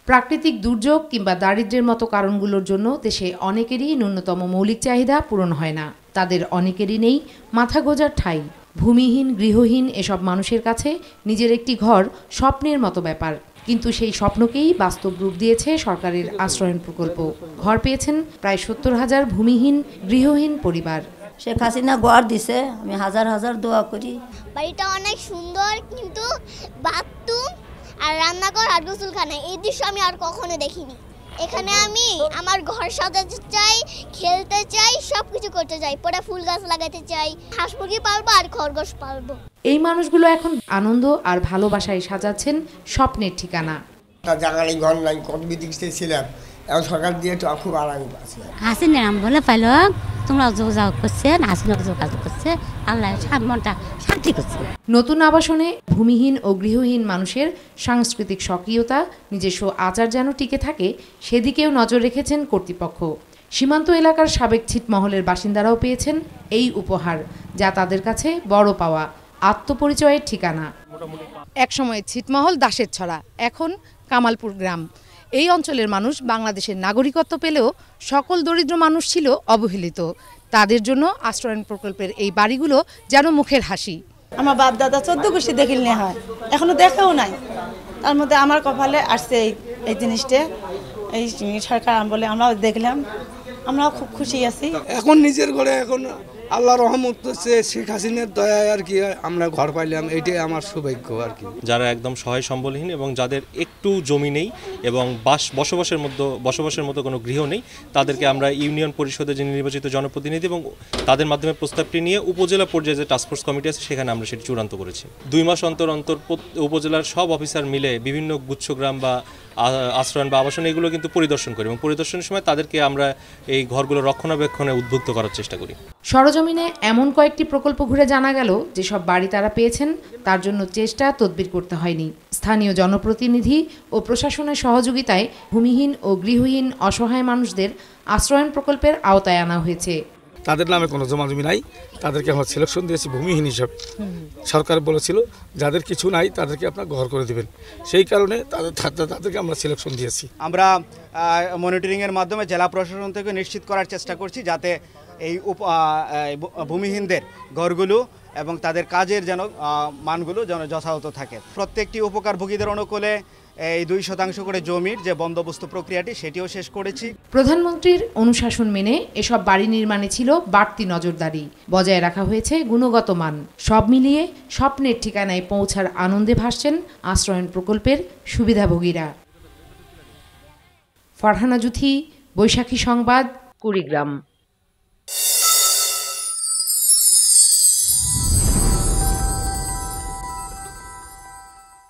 প্রাকৃতিক দুর্যোগ কিংবা দারিদ্র্যের মতো কারণগুলোর জন্য দেশে অনেকেরই ন্যূনতম মৌলিক চাহিদা পূরণ হয় না। তাদের অনেকেরই নেই মাথা গোঁজার ঠাঁই। ভূমিহীন, গৃহহীন এসব মানুষের কাছে নিজের একটি ঘর স্বপ্নের মতো ব্যাপার। কিন্তু সেই স্বপ্নকেই বাস্তব রূপ দিয়েছে সরকারের আশ্রয়ণ প্রকল্প। ঘর পেয়েছেন প্রায় 70,000 ভূমিহীন, গৃহহীন পরিবার। শেখ হাসিনা ঘর দিছে, আমি হাজার হাজার দোয়া করি। বাড়িটা অনেক সুন্দর, কিন্তু বাথরুম আর রান্নাঘর আর গোসলখানা এই দৃশ্য আমি আর কখনো দেখিনি। এখানে আমি আমার ঘর সাজাতে চাই, খেলতে চাই, সবকিছু করতে চাই। পরে ফুল গাছ লাগাতে চাই, হাঁস মুরগি পালবো আর খরগোশ পালবো। এই মানুষগুলো এখন আনন্দ আর ভালোবাসায় সাজাচ্ছেন স্বপ্নের ঠিকানা। জায়গায় ঘর নাই, কত বিদেশে ছিলাম, এখন সরকার দিয়ে তো খুব আরামে পাচ্ছি। হাসিনা নাম বলে পাইল, তোমরা যোগাযোগ করছে, হাসিনা যোগাযোগ করছে, আল্লাহ মনটা শান্তি করছে। নতুন আবাসনে ভূমিহীন ও গৃহহীন মানুষের সাংস্কৃতিক সক্রিয়তা, নিজস্ব আচার যেন টিকে থাকে সেদিকেও নজর রেখেছেন কর্তৃপক্ষ। সীমান্ত এলাকার সাবেক ছিটমহলের বাসিন্দারাও পেয়েছেন এই উপহার, যা তাদের কাছে বড় পাওয়া, আত্মপরিচয়ের ঠিকানা। একসময় ছিটমহল দাসের ছড়া, এখন কামালপুর গ্রাম। এই অঞ্চলের মানুষ বাংলাদেশের নাগরিকত্ব পেলেও সকল দরিদ্র মানুষ ছিল অবহেলিত। তাদের জন্য আশ্রয়ণ প্রকল্পের এই বাড়িগুলো যেন মুখের হাসি। আমার বাপ দাদা 14 গোষ্ঠী দেখিলে হয়, এখনো দেখাও নাই। তার মধ্যে আমার কপালে আসছে এই জিনিসটা, এই সরকার বলে আমরাও দেখলাম, আমরাও খুব খুশি আছি। এখন নিজের ঘরে, এখন আল্লাহর রহমত হচ্ছে, শেখ হাসিনার দয়ায় আর কি আমরা ঘর পাইলাম, এইটাই আমার সৌভাগ্য আর কি। যারা একদম সহায় সম্বলহীন এবং যাদের একটু জমি নেই এবং বসবাসের মতো কোনো গৃহ নেই, তাদেরকে আমরা ইউনিয়ন পরিষদে যে নির্বাচিত জনপ্রতিনিধি এবং তাদের মাধ্যমে প্রস্তাবটি নিয়ে উপজেলা পর্যায়ে যে টাস্কফোর্স কমিটি আছে সেখানে আমরা সেটি চূড়ান্ত করেছি। 2 মাস অন্তর অন্তর উপজেলার সব অফিসার মিলে বিভিন্ন গুচ্ছগ্রাম বা আশ্রয়ণ বা আবাসন এগুলো কিন্তু পরিদর্শন করি এবং পরিদর্শনের সময় তাদেরকে আমরা এই ঘরগুলো রক্ষণাবেক্ষণে উদ্বুদ্ধ করার চেষ্টা করি। সরজমিনে এমন কয়েকটি প্রকল্প ঘুরে জানা গেল যেসব বাড়ি তারা পেয়েছেন তার জন্য চেষ্টা তদবির করতে হয়নি। স্থানীয় জনপ্রতিনিধি ও প্রশাসনের সহযোগিতায় ভূমিহীন ও গৃহহীন অসহায় মানুষদের আশ্রয়ণ প্রকল্পের আওতায় আনা হয়েছে। তাদের নামে কোনো জমাজমি নাই, তাদেরকে আমরা সিলেকশন দিয়েছি ভূমিহীন হিসাবে। সরকার বলেছিল যাদের কিছু নাই তাদেরকে আপনার ঘর করে দিবেন, সেই কারণে তাদেরকে আমরা সিলেকশন দিয়েছি। আমরা মনিটরিংয়ের মাধ্যমে জেলা প্রশাসন থেকে নিশ্চিত করার চেষ্টা করছি যাতে এই ভূমিহীনদের ঘরগুলো এবং তাদের কাজের যেন মানগুলো যেন যথাযথ থাকে। প্রত্যেকটি উপকারভোগীদের অনুকূলে এই 2% করে জমির যে বন্দোবস্ত প্রক্রিয়াটি সেটিও শেষ করেছি। প্রধানমন্ত্রীর অনুশাসন মেনে এসব বাড়ি নির্মাণে ছিল বাড়তি নজরদারি, বজায় রাখা হয়েছে গুণগত মান। সব মিলিয়ে স্বপ্নের ঠিকানায় পৌঁছার আনন্দে ভাসছেন আশ্রয়ণ প্রকল্পের সুবিধাভোগীরা। ফারহানা জুথি, বৈশাখী সংবাদ, কুড়িগ্রাম।